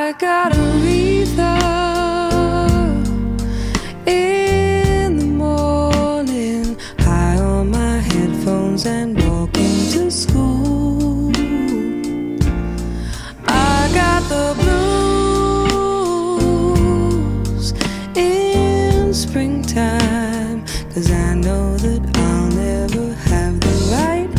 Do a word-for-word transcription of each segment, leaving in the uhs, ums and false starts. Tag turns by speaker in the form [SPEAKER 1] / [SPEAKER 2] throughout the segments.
[SPEAKER 1] I got Aretha in the morning, high on my headphones and walking to school. I got the blues in springtime, 'cause I know that I'll never have the right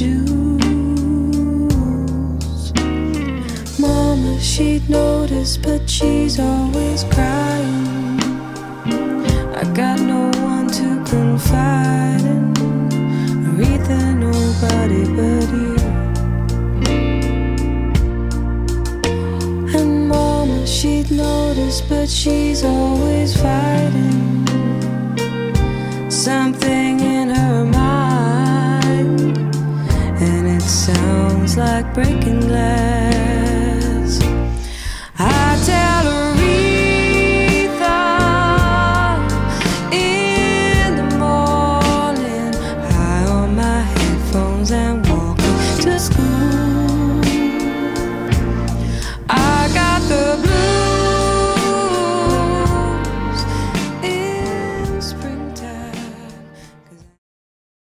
[SPEAKER 1] shoes. Mama, she'd notice, but she's always crying. I got no one to confide in, Aretha, nobody but you. And Mama, she'd notice, but she's always fighting something in her mind, and it sounds like breaking glass.